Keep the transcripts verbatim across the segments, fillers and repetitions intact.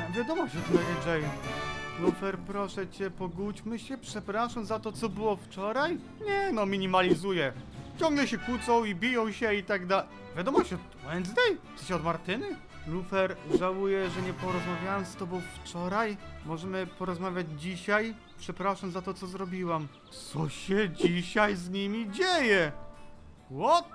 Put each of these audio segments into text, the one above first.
wiadomo, że to Mary Jane. Lufer, proszę cię, pogódźmy się, przepraszam za to, co było wczoraj. Nie no, minimalizuję. Ciągle się kłócą i biją się i tak dalej. Wiadomo, że Wednesday? W sensie od Martyny? Lufer, żałuję, że nie porozmawiałem z tobą wczoraj. Możemy porozmawiać dzisiaj? Przepraszam za to, co zrobiłam. Co się dzisiaj z nimi dzieje? What?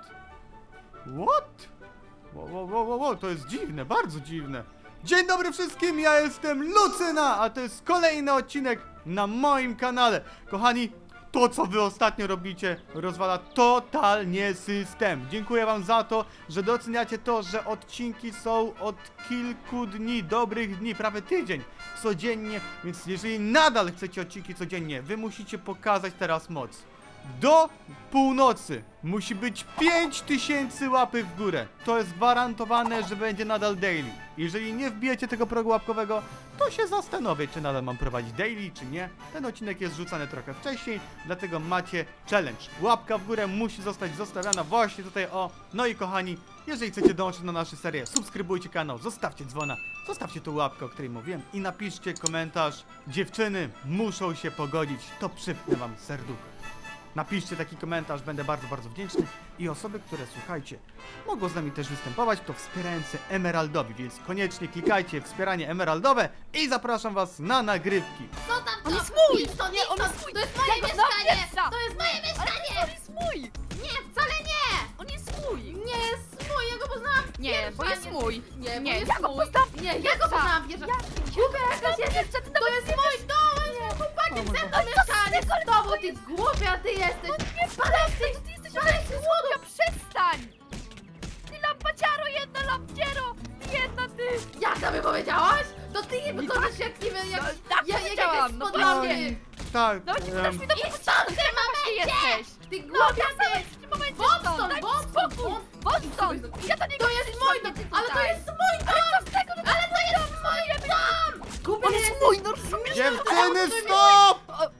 What? Wo, wo, wo, wo, wo, to jest dziwne, bardzo dziwne. Dzień dobry wszystkim, ja jestem Lucyna, a to jest kolejny odcinek na moim kanale. Kochani, to co wy ostatnio robicie rozwala totalnie system. Dziękuję wam za to, że doceniacie to, że odcinki są od kilku dni, dobrych dni, prawie tydzień, codziennie. Więc jeżeli nadal chcecie odcinki codziennie, wy musicie pokazać teraz moc. Do północy musi być pięć tysięcy łapy w górę. To jest gwarantowane, że będzie nadal daily. Jeżeli nie wbijecie tego progu łapkowego, to się zastanowię, czy nadal mam prowadzić daily, czy nie. Ten odcinek jest rzucany trochę wcześniej, dlatego macie challenge. Łapka w górę musi zostać zostawiona właśnie tutaj, o. No i kochani, jeżeli chcecie dołączyć na naszą serię, subskrybujcie kanał, zostawcie dzwona, zostawcie tą łapkę, o której mówiłem i napiszcie komentarz. Dziewczyny muszą się pogodzić, to przypnę wam serducho. Napiszcie taki komentarz, będę bardzo, bardzo wdzięczny. I osoby, które, słuchajcie, mogą z nami też występować, to wspierający Emeraldowi, więc koniecznie klikajcie wspieranie Emeraldowe i zapraszam was na nagrywki. Co tam to? On jest mój! To Nie, on jest mój! To jest moje Ja go mieszkanie! znam, To jest moje mieszkanie! On jest mój! Nie, wcale nie! On jest mój! Nie jest mój, ja go poznałam Nie, pierwsza, bo jest mój! Nie, bo Nie, jest ja go mój. poznałam Nie, ja go poznałam pierwsza. Głupia jakaś jesteś, to jest mój dom! Chłopakiem ze mną mieszkanie! Z tobą, ty głupia ty jesteś! Spadaj z tych, ty jesteś spadaj z tych słodów! Przestań! Ty lampaciaro, jedna lampciero! Jedna ty! Jak to by powiedziałaś? To ty nie wyglądasz jak nie wiem, jak... No, tak jak, jak powiedziałam, jakaś no spodlanki! właśnie. Tak, No ci em, podasz mi to Idź stąd, ty momencie! jesteś! Ty głupia ty! W tym momencie Wąt stąd! stąd, Daj mi wąt stąd, spokój! wąt- Wąt stąd! Ja to nie To jest mój dom! Ale to jest mój dom! Co z tego? No Ale to jest mój dom! Głupia On jest jesteś! mój, no rozumiesz? dziewczyny, stop!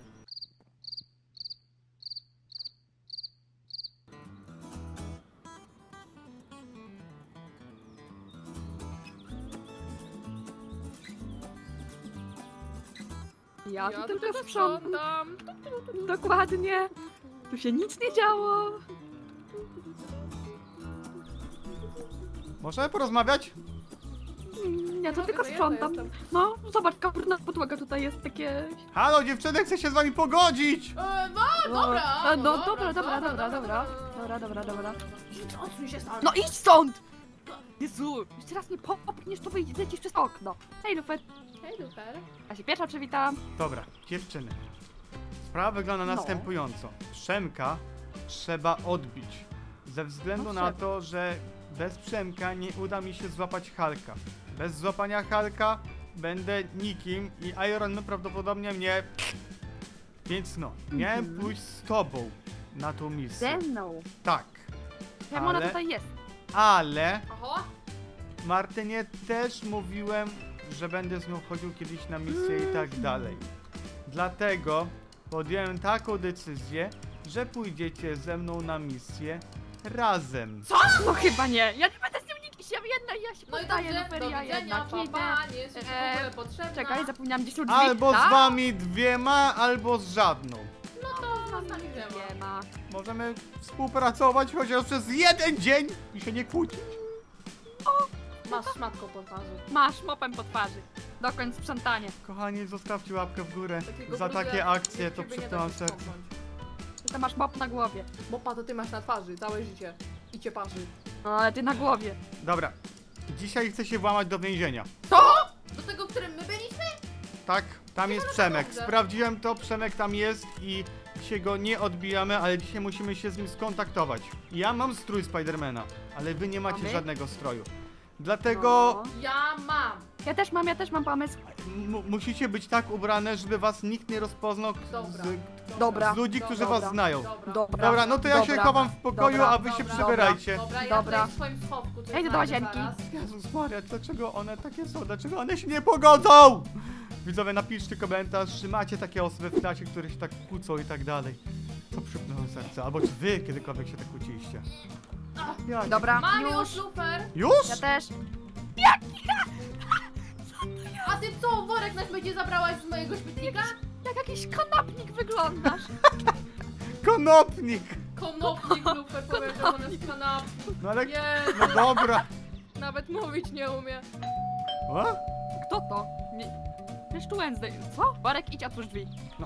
Ja tu tylko sprzątam. Dokładnie. Tu się nic nie działo. Możemy porozmawiać? Mm, Ja tu tylko to ja sprzątam. to jestem. No, zobacz, kaprna podłoga tutaj jest takie... Halo dziewczyny, chcę się z wami pogodzić! E, no, dobra! No, no, dobra, dobra, dobra, dobra. Dobra, dobra, dobra. Idź, odsuń się stąd! No idź stąd! Jezu, jeszcze raz nie popchniesz, to wyjdziesz lecisz przez okno. Hej, Lufer. Hej, Lufer. Ja się pierwsza przywitam. Dobra, dziewczyny. Sprawa wygląda No. następująco. Przemka trzeba odbić. Ze względu No, na trzeba. to, że bez Przemka nie uda mi się złapać Halka. Bez złapania Halka będę nikim i Iron Man prawdopodobnie mnie... Więc no, miałem Mhm. pójść z tobą na tą misję. Ze mną. Tak, Czemu ona Ale- tutaj jest? ale Oho! Martynie też mówiłem, że będę z nią chodził kiedyś na misję i tak dalej. Dlatego podjąłem taką decyzję, że pójdziecie ze mną na misję razem. Co? No chyba nie. Ja nie będę z nią nigdy się jedna, ja się No i poddaję, dobrze, Lufer, do ja widzenia, jednak pa, idę. pa, nie jesteś w Eee, ogóle potrzebna. Czekaj, zapomniałam, gdzie są drzwi. Albo z Tak? wami dwiema, albo z żadną. No to z nami wiemy. Nie ma. Możemy współpracować chociaż przez jeden dzień i się nie kłócić. Masz szmatką po twarzy. Masz mopem po twarzy. Dokończ sprzątanie. Kochani, zostawcie łapkę w górę. Takiego Za brudu takie jak- akcje jak to ciebie nie przypnę wam da się serce. skąpnąć. Ty masz mop na głowie. Mopa to ty masz na twarzy, całe życie. I cię parzy. No, ale ty na głowie. Dobra, dzisiaj chcę się włamać do więzienia. Co? Do tego, w którym my byliśmy? Tak, tam jest no Przemek. dobrze. Sprawdziłem to, Przemek tam jest i dzisiaj go nie odbijamy, ale dzisiaj musimy się z nim skontaktować. Ja mam strój Spidermana, ale wy nie macie Mamy? żadnego stroju. Dlatego No. Ja mam. Ja też mam, ja też mam pomysł. m- musicie być tak ubrane, żeby was nikt nie rozpoznał k- Dobra. z, Dobra. z ludzi, którzy Dobra. was znają. Dobra. Dobra. Dobra, no to ja się Dobra. chowam w pokoju, Dobra. a wy się Dobra. przebierajcie. Dobra, ja Dobra. tutaj w swoim schowku. coś Ja idę do znajdę łazienki. zaraz. Jezus Maria, dlaczego one takie są? Dlaczego one się nie pogodzą? Widzowie, napiszcie komentarz, czy macie takie osoby w klasie, które się tak kłócą i tak dalej. To przypnę wam serce. Albo czy wy kiedykolwiek się tak kłóciliście? Ja, Dobra, Mam już. już, super. Już? Ja też. A ty piękność będzie zabrałaś z mojego śmietnika? Jak jakiś kanapnik wyglądasz. Konopnik! Konopnik Lufer powiedział, on jest kanap. No ale... Nie, No dobra. nawet mówić nie umie. O? Kto to? Nie... Wiesz tu Wednesday. Co? Barek, idź, otwórz drzwi. No.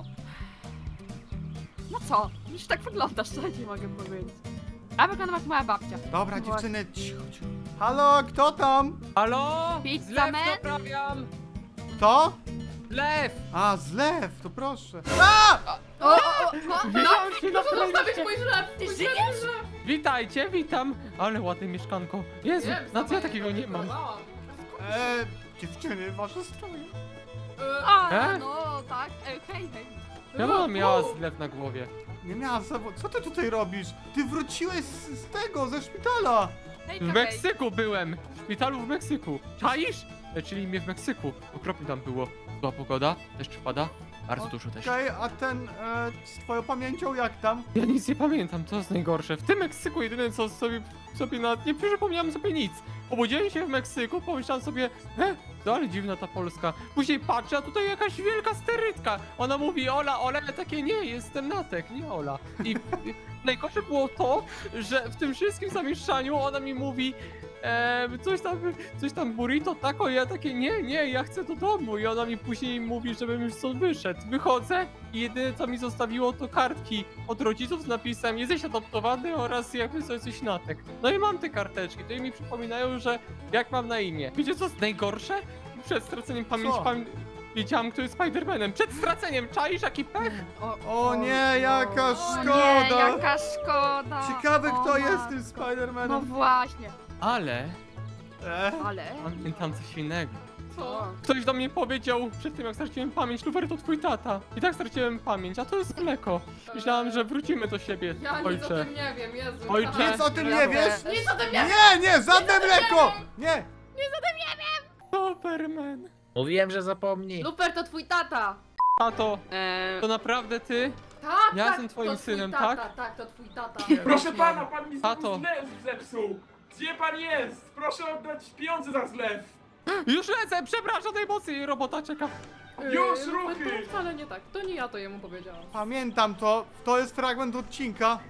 No co? Już tak wyglądasz, co nie mogę powiedzieć. Ja wyglądam jak moja babcia. Dobra, dziewczyny, cicho, cicho. Halo, kto tam? Halo? Pizza Zlew Man? naprawiam! To? Lew! A, zlew, to proszę. A! O, o, o, no, Witam się na proszę zostawić plejście. mój żleb! Mój żleb, mój żleb. Witajcie, witam! Ale ładne mieszkanko. Jezu, Wiem, na co ja sama takiego nie mam? próbowałam. E, dziewczyny, wasze stroje. E, A, E? no tak. E, hej, hej. Ja mam miała zlew na głowie. Nie miała zawo... Co ty tutaj robisz? Ty wróciłeś z, z tego, ze szpitala. Hej, W Meksyku byłem! W szpitalu w Meksyku. Czaisz? Leczyli mnie w Meksyku. Okropnie tam było. Była pogoda, deszcz pada. Bardzo dużo deszczu. Okej, a ten, e, z twoją pamięcią jak tam? Ja nic nie pamiętam, to jest najgorsze. W tym Meksyku jedyne co sobie, sobie na... nie przypomniałem sobie nic. Obudziłem się w Meksyku, pomyślałem sobie, e, to ale dziwna ta Polska. Później patrzę, a tutaj jakaś wielka sterytka. Ona mówi, Ola, Ola, ja takie, nie, jestem Natek, nie Ola. I, i najgorsze było to, że w tym wszystkim zamieszczaniu ona mi mówi, e, coś tam, coś tam burrito, taco, i ja takie, nie, nie, ja chcę do domu. I ona mi później mówi, żebym już stąd wyszedł. Wychodzę i jedyne co mi zostawiło to kartki od rodziców z napisem jesteś adoptowany oraz jakby coś, coś Natek. No i mam te karteczki, to i mi przypominają, że jak mam na imię. Wiecie co jest najgorsze? Przed straceniem pamięci Co? pamię wiedziałam kto jest Spidermanem. Przed straceniem, czaisz jaki pech? O nie, jaka O szkoda. nie, jaka szkoda. Ciekawy O, kto ma- jest tym No Spidermanem. właśnie. Ale E? Ale... pamiętam coś innego. Co? Ktoś do mnie powiedział przed tym jak straciłem pamięć, Lufer to twój tata. I tak straciłem pamięć, a to jest mleko. Myślałam, że wrócimy do siebie, Ja nic o ojcze. tym nie wiem, Jezu. Ojcze. Nic o tym nie Ja wiesz? wiem. Nic o tym nie wiem! Nie, nie, żadne mleko! Nie! Superman. Mówiłem, że zapomni. Luper to twój tata! Tato, Eee, to naprawdę ty? Tak, Ja tak, jestem twoim to twój synem, tata, tak? Tak, to twój tata. Proszę pana, pan mi Tato. zlew zepsuł! Gdzie pan jest? Proszę oddać pieniądze za zlew! Już lecę, przepraszam najmocniej, robota czeka. Już, Yy, ruchy! Luper, to wcale nie tak, to nie ja to jemu powiedziałam. Pamiętam to, to jest fragment odcinka.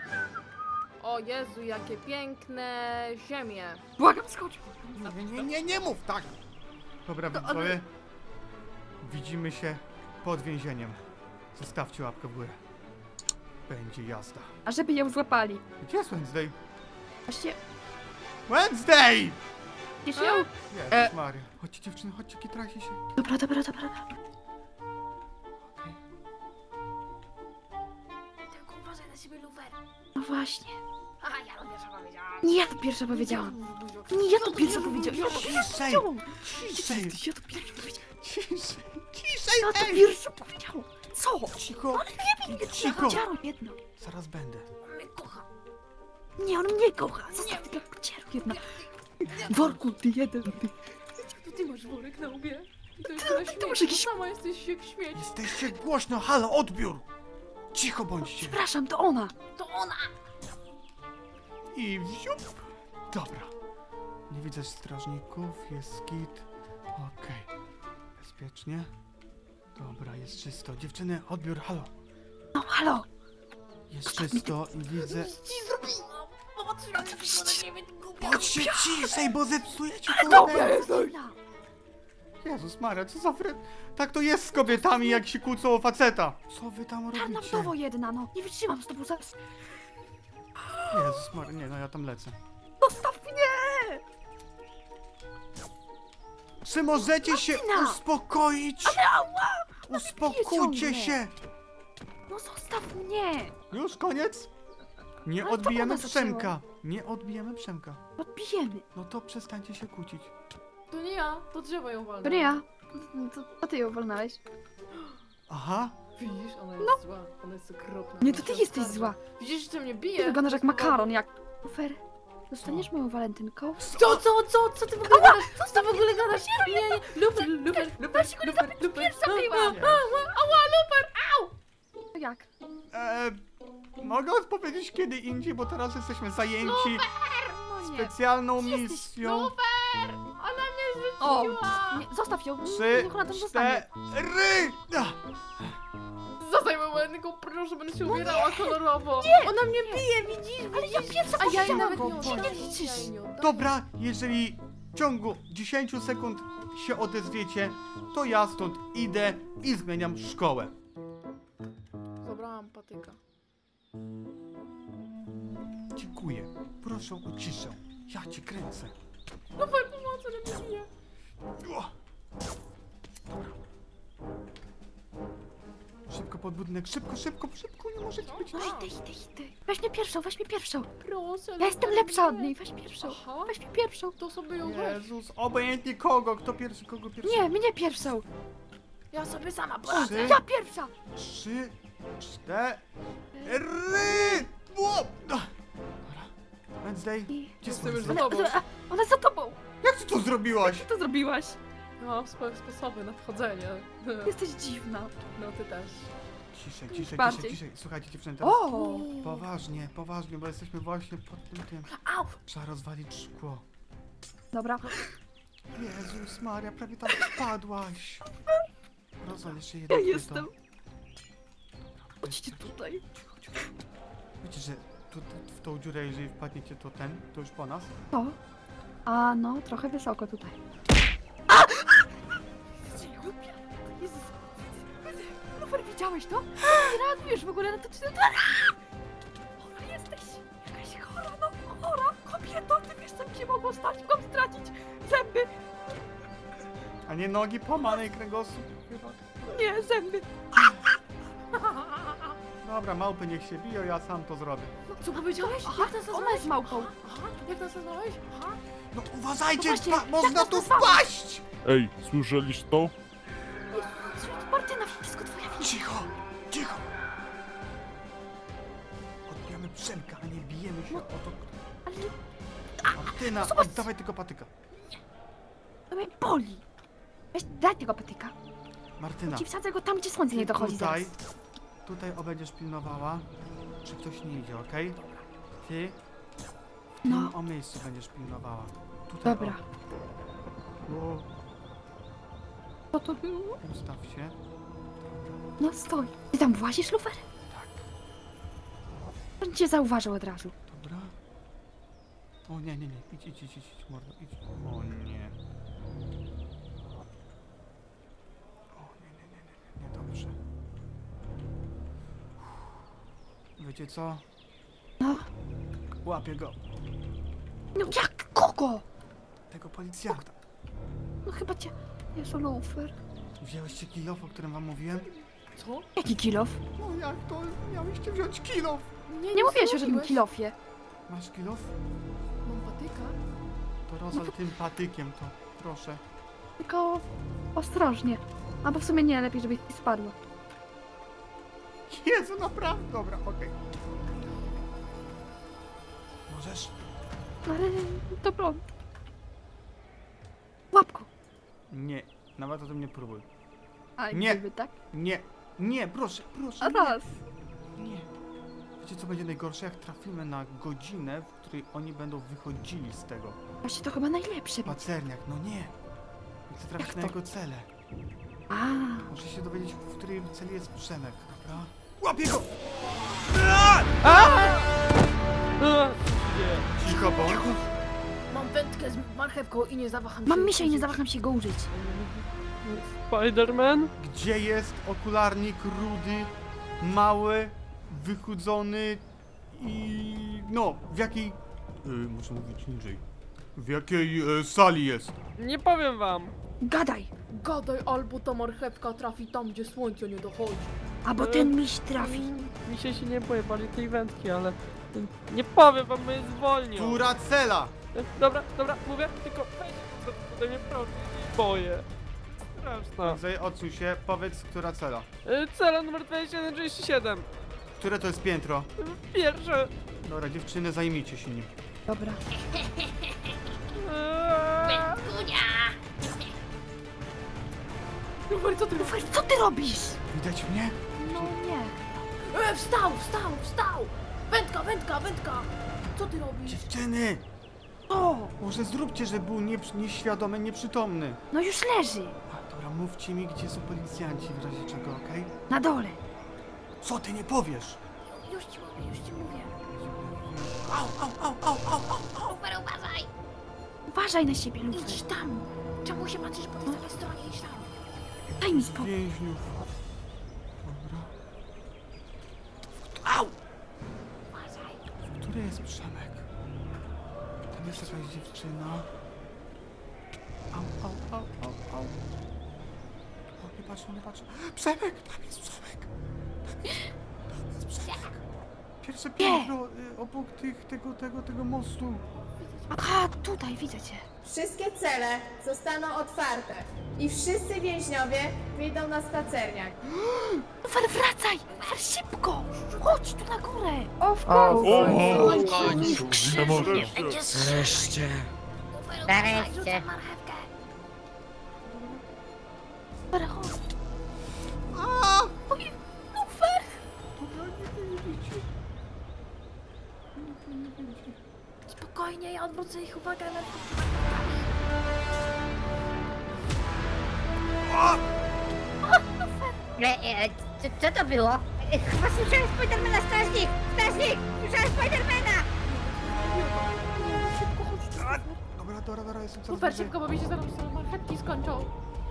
O Jezu, jakie piękne ziemie. błagam, skocz. Nie, nie, nie, nie mów tak! Dobra, To- widzowie. Widzimy się pod więzieniem. Zostawcie łapkę w górę. Będzie jazda. A żeby ją złapali. Gdzie jest Wednesday? Właśnie, Wednesday! gdzieś ją... Jezus E. Maria. Chodźcie dziewczyny, chodźcie, kitrajcie się. Dobra, dobra, dobra, dobra. Okej. Tylko uważaj na siebie, Lufer. No właśnie. Aha, ja to pierwsza powiedziałam. Nie, ja to pierwsza powiedziałam. Nie, ja to pierwsza powiedziałam. Ja to pierwsza Ciszej! powiedziałam. Gdzie ty Ciszej! jesteś? Ja to pierwsza powiedziałam. Ciszej! Ciszej! Ja to Ej! pierwsza powiedziałam. Co? Cicho! Nie, Cicho! kociaro jedno. Zaraz będę. On mnie kocha. Nie, on mnie kocha. Zostaw tego kociaro jedna. Worku, ty jeden, ty. To ty masz worek na łbie. I to jest na śmieci, masz jakiś- sama jesteś jak śmieć. Jesteście głośno, halo, odbiór! Cicho bądźcie. Przepraszam, to ona. To ona! I wziup! Dobra. Nie widzę strażników, jest git. Okej. Bezpiecznie. Dobra, jest czysto. Dziewczyny, odbiór, halo. No, halo. Jest czysto i widzę... Ci zrobiłam! Popatrz na mnie, nie wiem, głupia. Bądźcie ciszej, bo zepsujecie Dobra, to jest inna. Jezus Maria, co za fre... Tak to jest z kobietami, jak się kłócą o faceta. Co wy tam Czarna robicie? wdowo jedna, no. Nie wytrzymam z tobą zaraz. Jezus Maria, nie, no ja tam lecę. Zostaw mnie! Czy możecie się Martyna! uspokoić? Uspokójcie mnie. się! No zostaw mnie! Już koniec? Nie Ale to odbijemy ona zaczęła. Przemka. Nie odbijemy Przemka. Odbijemy. No to przestańcie się kłócić. To nie ja, to drzewo ją walnęło. To nie ja. To, to ty ją wolnałeś. Aha. Widzisz, ona jest zła, ona jest okropna. Nie, ona to ty się jesteś oskarża. zła. Widzisz, że mnie Ty bije? wyglądasz jak makaron, jak... Lufer, dostaniesz moją walentynką? Co, co, co, co ty w ogóle gadasz? Co ty w ogóle gadasz? Nie, nie, luper, luper, luper, luper, luper. zabiłam. Ała, luper! To jak? Eee, mogę odpowiedzieć kiedy indziej, bo teraz jesteśmy zajęci No nie. specjalną Jesteś misją. Luper! Ona mnie O, nie, zostaw ją. Trzy, Niech ona tam zostanie. cztery! Ah, Zostań momentu, proszę, będę się ubierała kolorowo. Ona mnie bije, widzisz? Ale ja pierwsza A ja jej powiedziałam, nawet bo- nie bo oddaję. nie liczysz. Ja jej nie oddaję. Dobra, jeżeli w ciągu dziesięciu sekund się odezwiecie, to ja stąd idę i zmieniam szkołę. Zabrałam patyka. Dziękuję. Proszę o ciszę. Ja cię kręcę. No faj pomocy, nie bije. O! Dobra. Szybko pod budynek, szybko, szybko, szybko, nie możecie być No na... idę, idę, idę. Weź mnie pierwszą, weź mnie pierwszą. Proszę. Ja jestem lepsza od niej, weź pierwszą. Aha. Weź mnie pierwszą. To sobie ją weź. Jezus, obojętnie kogo, kto pierwszy, kogo pierwszy. Nie, mnie pierwszą. Ja sobie sama poradzę. Trzy, Ja pierwsza. trzy, cztery... O! Dobra. Wednesday, I- gdzie Jestem już są? za tobą. A, Ona za tobą. Jak ty to zrobiłaś? Co to zrobiłaś? Ja mam swoje sposoby na wchodzenie. Jesteś dziwna. No ty też. Ciszej, ciszej, Bardziej. ciszej, ciszej. Słuchajcie dziewczyny, teraz O! poważnie, poważnie, bo jesteśmy właśnie pod tym tym. Au! Trzeba rozwalić szkło. Dobra. Jezus Maria, prawie tam wpadłaś. Rozwal jeszcze Ja jedno płyto. jestem. Chodźcie tutaj. Wiecie, że tu, w tą dziurę, jeżeli wpadniecie, to ten, to już po nas. To? A no, trochę wysoko tutaj. A! Jesteś głupia. Jezus. Lufer, widziałeś to? Nie reagujesz w ogóle na to, czy... Chora jesteś. Jakaś chora, no chora. Kobieto, ty wiesz, co mi się mogło stać? Mogłam stracić zęby. A nie nogi, pomanej kręgosłup chyba. Nie, zęby. Dobra, małpy niech się biją, ja sam to zrobię. Co powiedziałeś? Aha, Jak nas ona nazwałeś? jest małpą. Aha, jak nas nazwałeś? Aha. No uważajcie, No właśnie, wpa- można jak tu nas nazwałeś? wpaść! Ej, słyszeliście to? Jezu, Martyna, wszystko twoja wina. Cicho, cicho! Odbijamy Przemka, a nie bijemy się o to... Ale Martyna, zobacz. oddawaj tylko patyka. to mnie boli. Weź, daj tego patyka. Martyna, Ci wsadzę go tam, gdzie słońce nie dochodzi tutaj, zaraz. tutaj o będziesz pilnowała, czy ktoś nie idzie, okej? Ty w tym No. o miejscu będziesz pilnowała. Tutaj, Dobra. O, o, Co to było? ustaw się. No stoj. Ty tam włazisz, Lufer? Tak. On cię zauważył od razu. Dobra. O nie, nie, nie, idź, idź, idź, idź, mordo, idź. O nie. O nie, nie, nie, nie, nie, dobrze. Wiecie co? No. Łapię go, No jak? Kogo? tego policjanta. No chyba cię... Jezu, Lufer. Wzięłyście kilof, o którym wam mówiłem? Co? Jaki kilof? No jak to? Miałyście wziąć kilof! Nie mówiłeś o żadnym zrobiłeś. kilofie. Masz kilof? Mam patyka? To rozwal tym patykiem to, proszę. Tylko ostrożnie. Albo w sumie nie, lepiej, żeby ci spadło. Jezu, naprawdę? Dobra, okej. Możesz? Ale to prąd. Łapko. Nie, nawet o tym nie próbuj. A Nie. gdyby tak? Nie, nie, proszę, proszę, A raz. nie. Wiecie co będzie najgorsze? Jak trafimy na godzinę, w której oni będą wychodzili z tego. Właśnie to chyba najlepsze. Pacerniak, no nie. Chcę trafić Jak na to? jego cele. A, Muszę się dowiedzieć, w której celi jest Przemek, dobra? Łapię go! E, Cicho, bo... Mam wędkę z marchewką i nie zawaham się. mam misia i nie zawaham się go użyć. Spiderman? Gdzie jest okularnik rudy, mały, wychudzony i... no, w jakiej... Yy, muszę mówić niżej. W jakiej e, sali jest? Nie powiem wam. Gadaj. Gadaj, albo ta marchewka trafi tam, gdzie słońce nie dochodzi. Albo ten miś trafi. Mi się się nie boję bardziej tej wędki, ale nie powiem wam, bo jest zwolnią. Która cela? Dobra, dobra, mówię, tylko weź to tutaj mnie proszę, nie boję. Straszna. Zaj, odsuń się, powiedz, która cela. Y, Cela numer dwadzieścia jeden trzydzieści siedem. Które to jest piętro? Pierwsze. Dobra, dziewczyny, zajmijcie się nim. Dobra. Eee. Lufer, co ty robisz? Lufer, co ty robisz? Widać mnie? No nie. E, wstał, wstał, wstał! Wędka, wędka, wędka! Co ty robisz? Dziewczyny! O! Może zróbcie, że był nie, nieświadomy, nieprzytomny. No już leży. A, dobra, mówcie mi, gdzie są policjanci w razie czego, okej? Na dole. Co ty nie powiesz? Już ci mówię, już ci mówię. Au, au, au, au, au, au, au. Lufer, uważaj! Uważaj na siebie, Lufer. Idź tam! Czemu się patrzysz po tej samej stronie? Idź tam! Daj mi spokój. Więźniów. Dobra. Au! Uważaj! Który jest Przemek? Tam jest jakaś dziewczyna. Au, au, au, au, au. O, nie patrzę, nie patrzę. Przemek! Tam jest Przemek! Tam jest, tam jest Przemek! Pierwsze piętro y, obok tych, tego, tego, tego mostu. Aha, tutaj, widzę cię. Wszystkie cele zostaną otwarte i wszyscy więźniowie wyjdą na spacerniak. Lufer, wracaj! Lufer, szybko! Chodź tu na górę! Of course! Będzie Wreszcie. Lufer, uważaj! Nareszcie. Rzucam marchewkę! Lufer, chodź. A! Oj, Lufer! Dobra, nie widzicie. Nie widzicie. Spokojnie, ja odwrócę ich uwagę na... E, e, co, co to było? E, chyba słyszałem Spidermana, strażnik! Strażnik! Słyszałem Spidermana! Szybko chodź tu, Lufer. Dobra, dobra, dobra, jestem coraz Super bliżej. szybko, bo mi się zaraz marchewki skończą.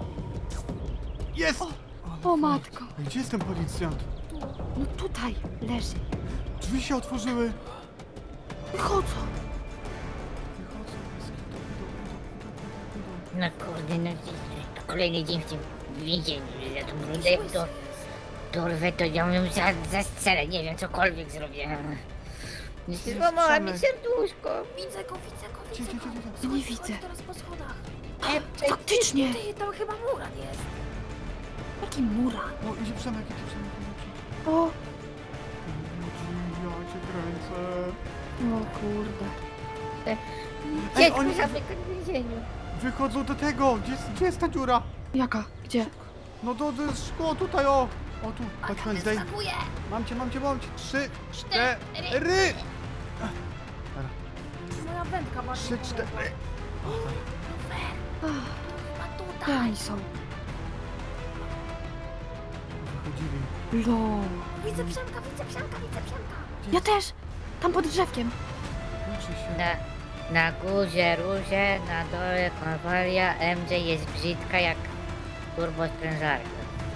Jest! O matko. A gdzie jest ten policjant? No tutaj leży. Drzwi się otworzyły. Wychodzą. Wychodzą, jest idą, idą, idą, idą, idą. No kurde, no to kolejny dzień w tym więzieniu. Ja tu brudę, jak to dorwę, to ja ją za, zastrzelę, nie wiem, cokolwiek zrobię. Złamała mi serduszko. Widzę go, widzę go, Gdzie, widzę gdzie, go. gdzie, gdzie? Ja nie Schodzi, schodzi widzę. teraz po schodach. E, Faktycznie. Ty, tam chyba muran jest. Jaki mura. O, idzie Przemek, idzie Przemek, idzie Przemek. O, Ja cię kręcę. o kurde. Ej, dziecko oni zamykać w więzieniu. wychodzą do tego. Gdzie jest, gdzie jest ta dziura? Jaka? Gdzie? No do, do szkło, tutaj o. O tu, A chodź tam Wednesday. wyskakuje. Mam cię, mam cię, mam cię. Trzy, Cztery. cztery. Moja wędka ma... Trzy, cztery. Ach, Chyba gdzie tutaj. oni są? Wychodzili. Lo. Widzę Przemka, widzę Przemka, widzę Przemka. Ja też. Tam pod drzewkiem. Uczy się. Na, na górze róże, na dole konwalia, M J jest brzydka jak turbosprężarka.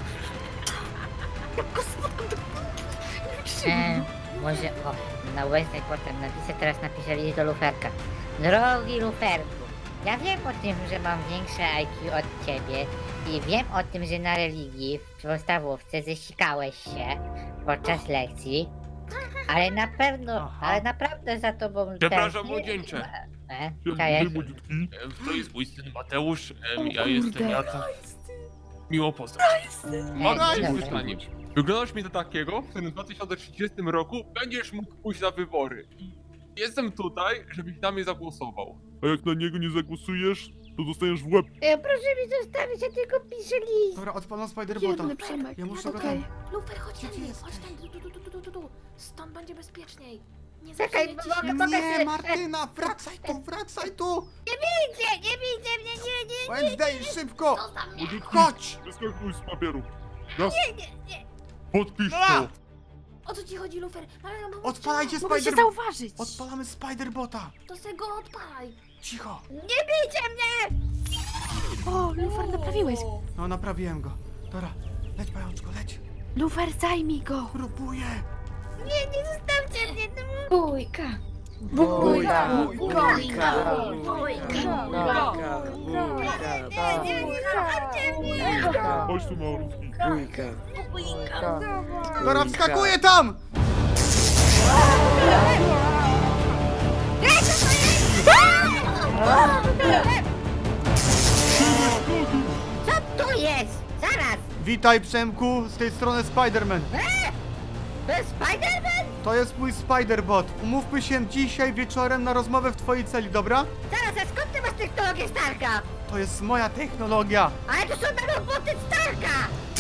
Jak go spotkam, to... E, może, o, na Wednesday potem napiszę, teraz napiszę list do Luferka. Drogi Luferku, ja wiem o tym, że mam większe I Q od ciebie i wiem o tym, że na religii w podstawówce zesikałeś się podczas lekcji, ale na pewno, Aha. ale naprawdę za tobą Przepraszam, tęsknię. młodzieńcze. E, to jest. E, To jest mój syn Mateusz, e, O ja kurde. jestem Jacek. Miło poznać. Mam Ej, ci dobra. pytanie. Wyglądasz mi na takiego, w którym w dwa tysiące trzydziestym roku będziesz mógł pójść na wybory. Jestem tutaj, żebyś na mnie zagłosował. A jak na niego nie zagłosujesz, to dostaniesz w łeb. E, proszę mi zostawić, ja tylko piszę list. Dobra, odpalam Spiderbota. Jedny Przemek. Ja muszę go Okej. tam... Lufer, chodź Gdzie ty tędy, jesteś? chodź tędy, tu, tu, tu, tu, tu, tu, tu. Stąd będzie bezpieczniej. Nie Czekaj, zepsuje ci mogę- się. mogę- Nie, Martyna, wracaj tu, wracaj tu! Nie, nie widzę mnie, nie, nie, Wednesday, szybko! Zostaw mnie. Młodziutki, Chodź! wyskakuj z papieru. Raz. nie, nie. Podpisz A! to. O co ci chodzi, Lufer? Ale no, bo- Odpalajcie Mogę się Spider... zauważyć. Odpalamy Spiderbota! To se go odpalaj. Cicho! Nie bijcie mnie! O, Lufer, naprawiłeś. No, naprawiłem go. Dobra, leć pajączko, leć! Lufer, zajmij go. Próbuję! Nie, nie zostawcie mnie, no. Bójka. Bójka, Bójka. bójka, Nie, nie, nie zostawcie mnie! Chodź tu, małolutki. bójka. Dobra, wskakuję tam! Co to jest? Zaraz! Witaj, Przemku, z tej strony Spiderman. To jest Spiderman? To jest mój Spiderbot. Umówmy się dzisiaj wieczorem na rozmowę w twojej celi, dobra? Zaraz, a skąd ty masz technologię Starka? To jest moja technologia. Ale to są nanoboty Starka!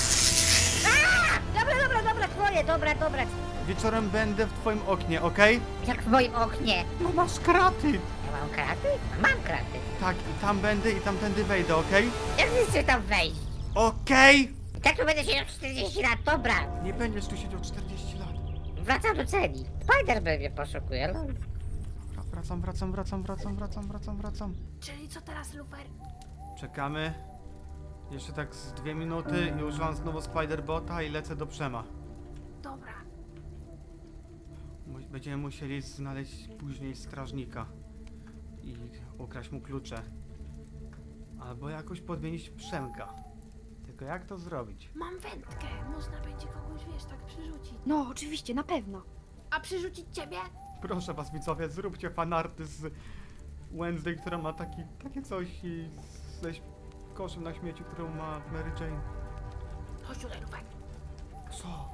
A! Dobra, dobra, dobra, twoje, dobra, dobra. Wieczorem będę w twoim oknie, okej? Jak w moim oknie. No masz kraty. A mam kraty? Mam kraty. Tak, i tam będę i tamtędy wejdę, okej? Jak chcesz tam wejść? Okej! I tak tu będę siedział czterdzieści lat, dobra. Nie będziesz tu siedział czterdzieści lat. Wracam do celi. Spider-Man mnie poszukuje, lol. Dobra, wracam, wracam, wracam, wracam, wracam, wracam, wracam. Czyli co teraz, Lufer? Czekamy. Jeszcze tak z dwie minuty i używam znowu Spider-Bota i lecę do Przema. Dobra. Mu- Będziemy musieli znaleźć później strażnika i ukraść mu klucze. Albo jakoś podmienić Przemka. Tylko jak to zrobić? Mam wędkę. Można będzie kogoś, wiesz, tak przerzucić. No, oczywiście, na pewno. A przerzucić ciebie? Proszę was widzowie, zróbcie fanarty z Wednesday, która ma taki, takie coś i ze ś- koszem na śmieci, którą ma Mary Jane. Chodź tutaj, Lufer. Co?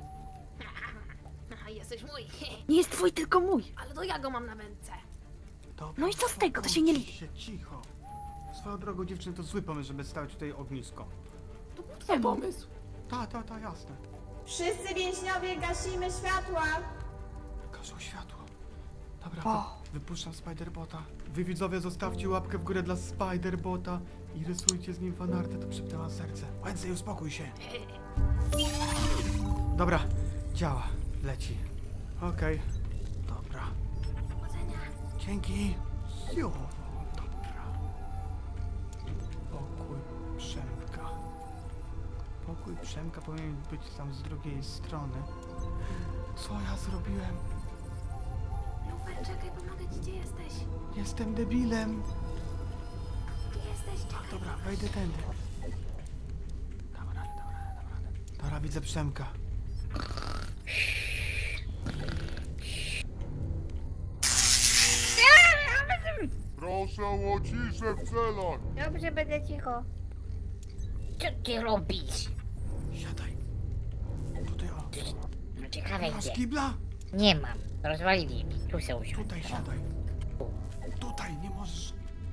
Aha, jesteś mój. Nie jest twój, tylko mój. Ale to ja go mam na wędce. Dobra, No i co z tego? To się nie liczy. się cicho. Swoją drogą dziewczyny, to zły pomysł, żeby stawiać tutaj ognisko. To był twój pomysł. Ta, ta, ta, jasne. Wszyscy więźniowie gasimy światła. Gaszą światło. Dobra, O. wy, wypuszczam Spider-Bota. Wy widzowie zostawcie łapkę w górę dla Spider-Bota i rysujcie z nim fanarty, to przypnęła serce. Wednesday, uspokój się. Dobra, działa, leci. Okej, dobra. Powodzenia. Dzięki. Jo, dobra. Pokój Przemka. Pokój Przemka powinien być tam z drugiej strony. Co ja zrobiłem? Lufer, czekaj, pomogę ci, gdzie jesteś? Jestem debilem. Gdzie jesteś? Tak, Czekaj. dobra, wejdę tędy. Dobra, dobra, dobra. Dobra, widzę Przemka. Proszę o ciszę w celach. Dobrze, będę cicho. Co ty robisz? Siadaj. Tutaj o. No ciekawe Masz gdzie. kibla? Nie mam. Rozwalili mi. Tu se usiądź. Tutaj siadaj. Tutaj, nie możesz.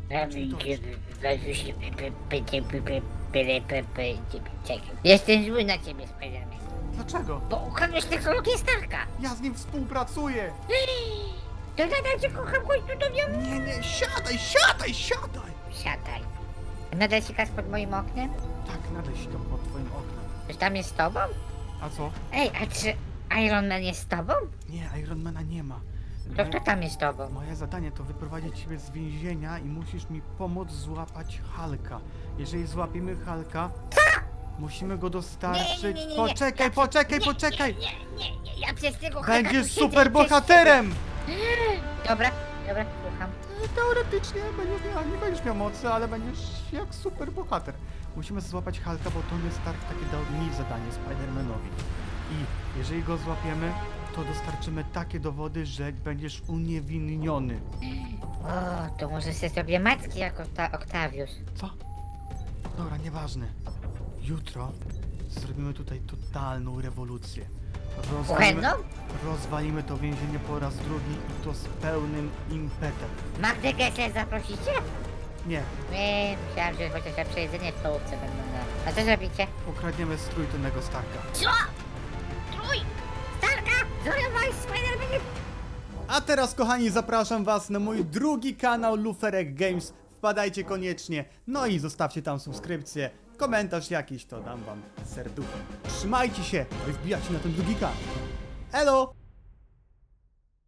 Jestem zły na ciebie, Spider-Man. Dlaczego? Bo ukradłeś technologię Starka. Ja z nim współpracuję. To nadal cię kocham, chodź tu do mnie. Nie, nie, siadaj, siadaj, siadaj. Siadaj. Nadal sikasz pod moim oknem? Tak, nadal się pod twoim oknem. Ktoś tam jest z tobą? A co? Ej, a czy Iron Man jest z tobą? Nie, Ironmana nie ma. To kto tam jest z tobą? Moje zadanie to wyprowadzić ciebie z więzienia i musisz mi pomóc złapać Hulka. Jeżeli złapiemy Hulka, musimy go dostarczyć. Nie, nie, nie, nie, nie. Poczekaj, Ja- poczekaj, nie, poczekaj! Nie, nie, nie, ja przez tego Hulka Będziesz tu siedzę super i bohaterem! przez ciebie- Dobra, dobra, słucham. Teoretycznie będziesz miał, nie będziesz miał mocy, ale będziesz jak super bohater. Musimy złapać Hulka, bo Tony Stark takie dał mi zadanie Spider-Manowi. I jeżeli go złapiemy, to dostarczymy takie dowody, że będziesz uniewinniony. O, to może sobie zrobię matki jak Okta Octavius. Co? Dobra, nieważne. Jutro zrobimy tutaj totalną rewolucję. Rozwalimy, Kuchenną? rozwalimy to więzienie po raz drugi i to z pełnym impetem. Magdę Gessler zaprosicie? Nie, Nie, myślałem, że chociaż lepsze jedzenie w stołówce będą na... A co zrobicie? ukradniemy strój Tonego Starka. Co? Trój! Starka! Zorowałeś Spider-Man! A teraz, kochani, zapraszam was na mój drugi kanał Luferek Games. Wpadajcie koniecznie, no i zostawcie tam subskrypcję, komentarz jakiś, to dam wam serducho. Trzymajcie się, no i wbijajcie na ten drugi kanał. Elo!